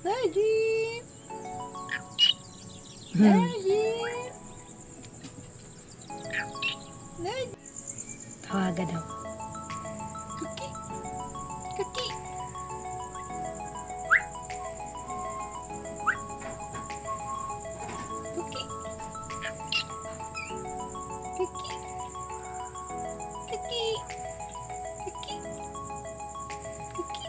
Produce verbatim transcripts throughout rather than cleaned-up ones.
Najib! Najib! Najib! Tawaga daw. Kuki! Kuki! Kuki! Kuki! Kuki! Kuki! Kuki!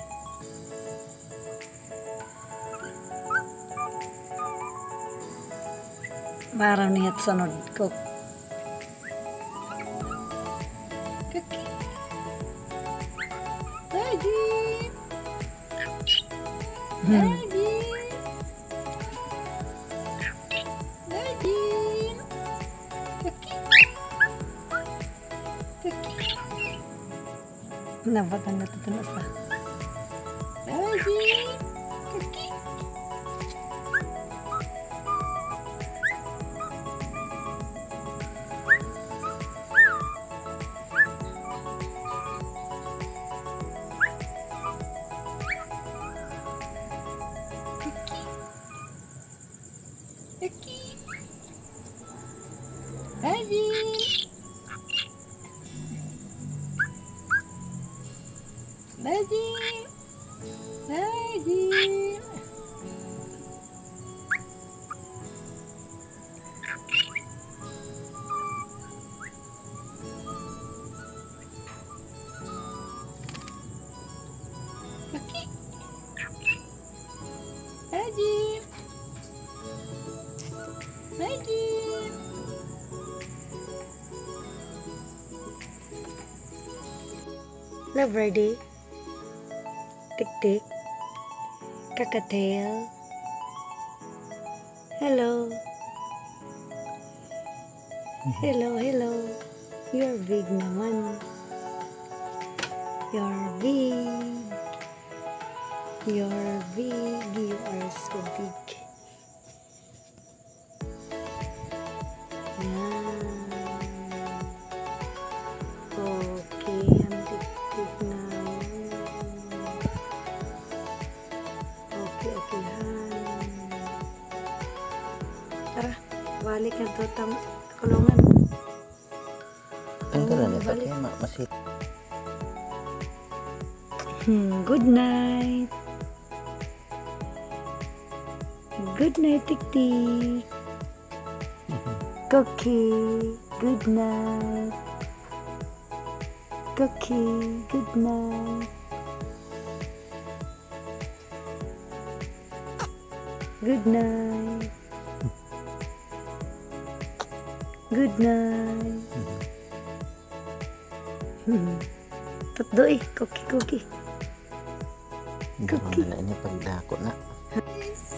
Parang niya sunod ko. Kuki! Najib! Najib! Najib! Kuki! Kuki! Kenapa kan natutunan sa? Najib! Kuki! Kuki! Najib! Najib! Najib! Kuki! Najib! Najib! Love ready? Tik-tik. Kakatail. Hello. Hello, hello. You're big naman. You're big. You're big. You are so big. Yan. Okay, ang tik-tik na. Okay, okay, han. Tara, balik na to tam kulungan. Ang gano'n ito balik. kaya ma- masit. Hmm, good night. Good night, tik-tik. Cookie, good night. Cookie, good night. Good night. Good night. Tatdo eh, cookie, cookie. Gano'n na niya pagdako na.